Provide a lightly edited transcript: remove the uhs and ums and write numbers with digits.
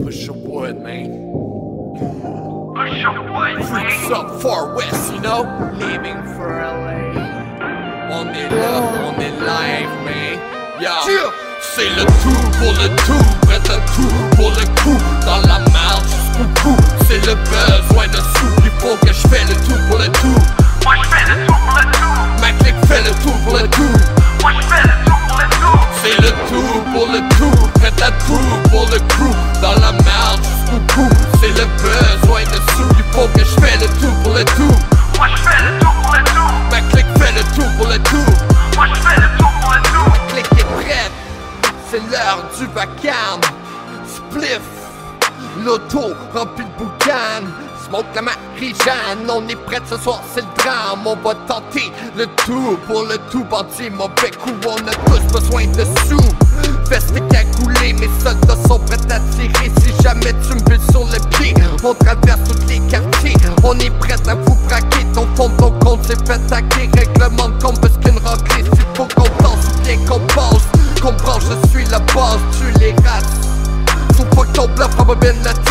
Push your wood, man. Push your wood, man. Fruits up far west, you know. Leaving for LA. On est là, on est live, man. Yeah. C'est le tout pour le tout, prête à tout pour le coup. Dans la marge jusqu'au bout, c'est le besoin de sous. Il faut que je fais le tout pour le tout. Moi je fais le tout pour le tout. Ma clique fait le tout pour le tout. Moi je fais le tout pour le tout. C'est le tout pour le tout, prête à tout pour le crew. Dans la marge jusqu'au bout, c'est le besoin de sous. Il faut que je fais le tout pour le tout. Moi je fais le tout pour le tout. Ma clique fait le tout pour le tout. Moi je fais le tout pour le tout. Ma clique est prête, c'est l'heure du vacarme. Spliff, l'auto remplie de boucan. Smoke la Marie-Jeanne, on est prête ce soir, c'est le drame. On va tenter le tout pour le tout. Bandit, mauvais coup, on a tous besoin de sous. Veste cagoulée, mes soldats sont prêts à tirer. Si jamais tu me bules sur le pied, on traverse tous les quartiers. On est prêts à vous braquer, ton fond de ton compte s'est fait hacker. Règlement de compte parce qu'une rentrée, s'il faut qu'on danse ou bien qu'on passe. Qu'on branche, je suis la base, tu les rates. Faut pas que ton bluff embobine le